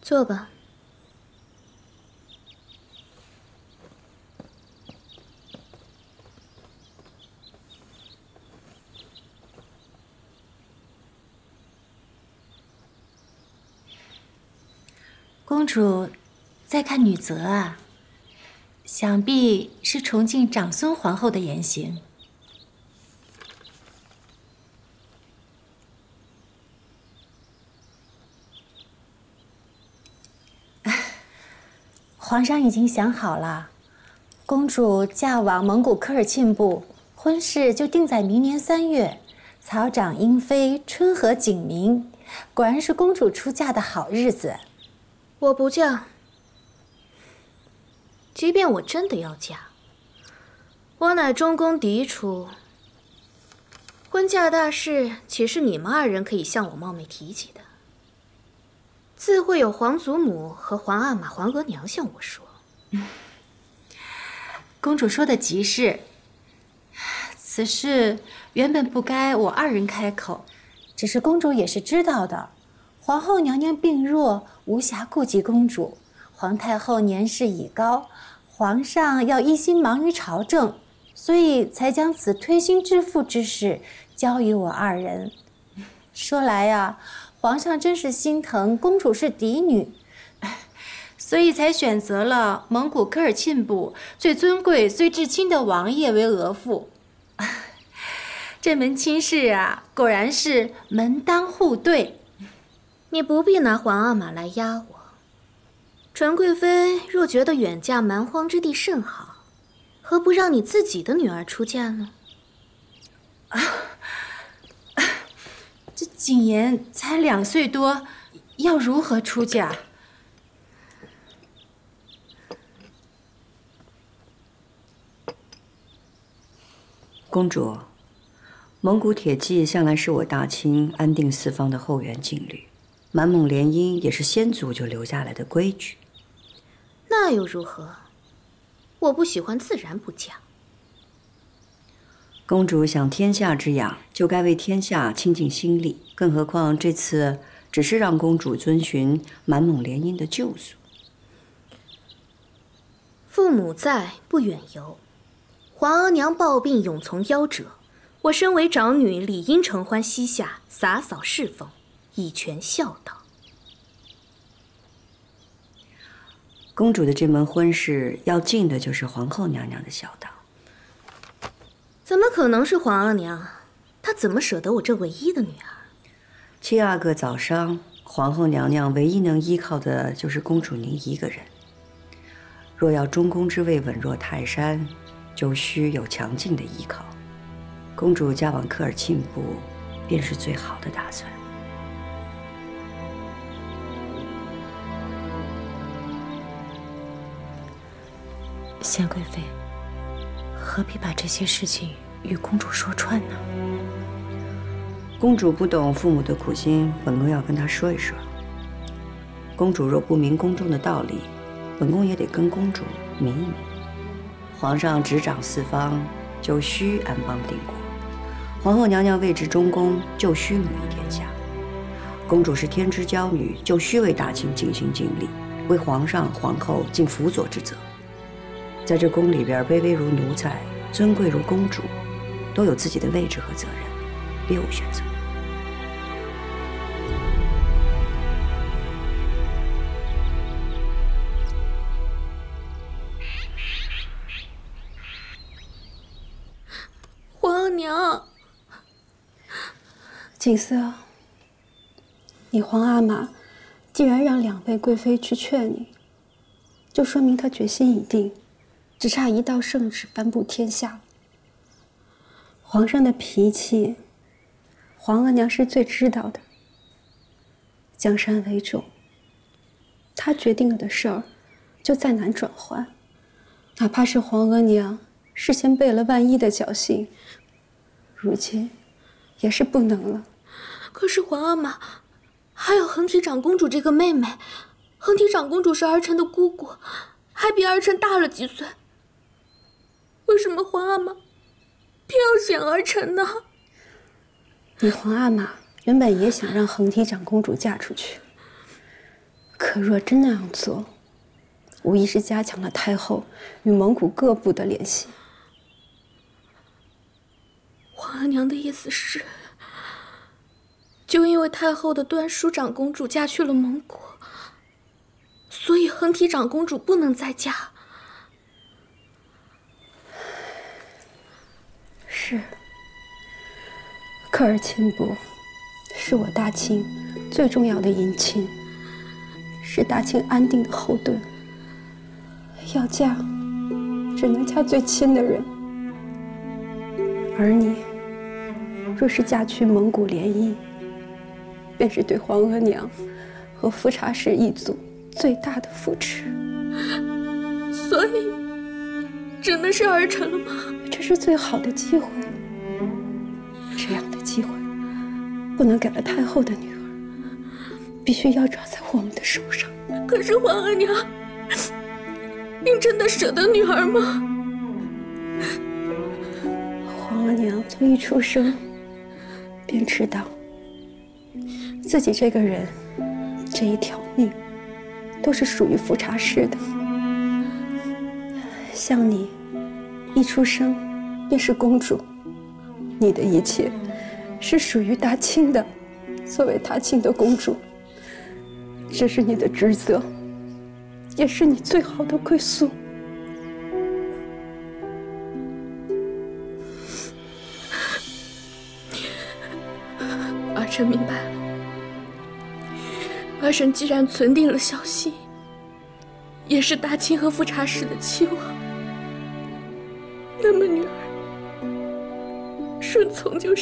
坐吧。 公主在看女则啊，想必是崇敬长孙皇后的言行。皇上已经想好了，公主嫁往蒙古科尔沁部，婚事就定在明年3月，草长莺飞，春和景明，果然是公主出嫁的好日子。 我不嫁。即便我真的要嫁，我乃中宫嫡出，婚嫁大事岂是你们2人可以向我冒昧提起的？自会有皇祖母和皇阿玛、皇额娘向我说。 公主说的极是，此事原本不该我2人开口，只是公主也是知道的，皇后娘娘病弱，无暇顾及公主。皇太后年事已高，皇上要一心忙于朝政，所以才将此推心置腹之事交于我2人。说来呀，皇上真是心疼公主是嫡女，所以才选择了蒙古科尔沁部最尊贵、最至亲的王爷为额驸。这门亲事啊，果然是门当户对。 你不必拿皇阿玛来压我。纯贵妃若觉得远嫁蛮荒之地甚好，何不让你自己的女儿出嫁呢？ 这谨言才2岁多，要如何出嫁？ 公主，蒙古铁骑向来是我大清安定四方的后援劲旅，满蒙联姻也是先祖就留下来的规矩。 那又如何？我不喜欢，自然不嫁。 公主想天下之养，就该为天下倾尽心力。更何况这次只是让公主遵循满蒙联姻的旧俗。 父母在，不远游。皇额娘抱病，永从夭折。我身为长女，理应承欢膝下，洒扫侍奉，以全孝道。 公主的这门婚事，要尽的就是皇后娘娘的孝道。 怎么可能是皇额娘？她怎么舍得我这唯一的女儿？ 7、8个早伤，皇后娘娘唯一能依靠的就是公主您一个人。若要中宫之位稳若泰山，就需有强劲的依靠。公主嫁往科尔沁部，便是最好的打算。 贤贵妃，何必把这些事情与公主说穿呢？ 公主不懂父母的苦心，本宫要跟她说一说。公主若不明宫中的道理，本宫也得跟公主明一明。皇上执掌四方，就需安邦定国；皇后娘娘位至中宫，就需母仪天下。公主是天之娇女，就需为大清尽心尽力，为皇上、皇后尽辅佐之责。在这宫里边，卑微如奴才，尊贵如公主，都有自己的位置和责任，别无选择。 皇额娘， 锦瑟，你皇阿玛既然让2位贵妃去劝你，就说明她决心已定，只差一道圣旨颁布天下。皇上的脾气，皇额娘是最知道的。江山为重，他决定了的事儿，就再难转换。哪怕是皇额娘事先备了万一的侥幸，如今也是不能了。 可是皇阿玛还有恒体长公主这个妹妹，恒体长公主是儿臣的姑姑，还比儿臣大了几岁。为什么皇阿玛偏要选儿臣呢？ 你皇阿玛原本也想让恒体长公主嫁出去， 可若真那样做，无疑是加强了太后与蒙古各部的联系。 皇额娘的意思是，就因为太后的端淑长公主嫁去了蒙古，所以恒体长公主不能再嫁。 是。科尔沁部是我大清最重要的姻亲，是大清安定的后盾。要嫁，只能嫁最亲的人。而你，若是嫁去蒙古联姻，便是对皇额娘和富察氏一族最大的扶持。 所以，真的是儿臣了吗？ 这是最好的机会。这样的机会，不能给了太后的女儿，必须要抓在我们的手上。 可是皇额娘，您真的舍得女儿吗？ 皇额娘从一出生便知道，自己这个人，这一条命，都是属于富察氏的。像你，一出生便是公主，你的一切是属于大清的。作为大清的公主，这是你的职责，也是你最好的归宿。 儿臣明白了。儿臣既然存定了孝心，也是大清和富察氏的期望，那么女儿顺从就是。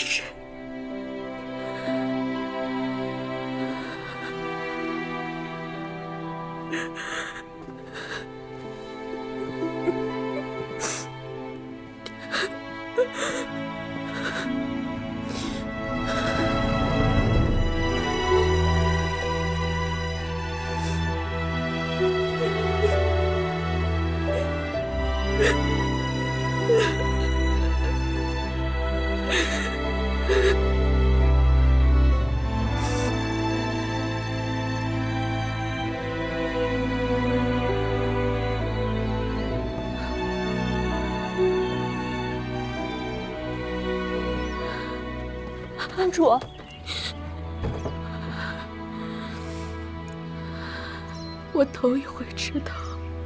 公主， 我头一回知道，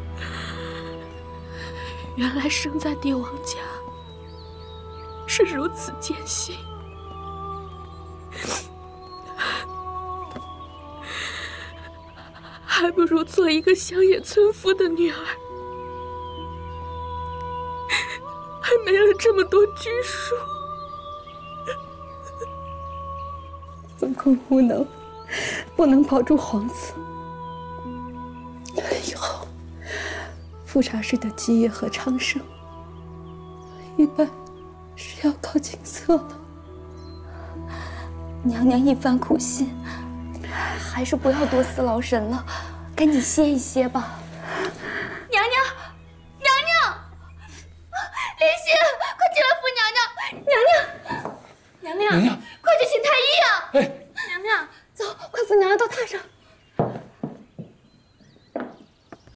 原来生在帝王家是如此艰辛。还不如做一个乡野村夫的女儿，还没了这么多拘束。 本宫无能，不能保住皇子。以后，富察氏的基业和昌盛，一般是要靠景色了。 娘娘一番苦心，还是不要多思劳神了，赶紧歇一歇吧。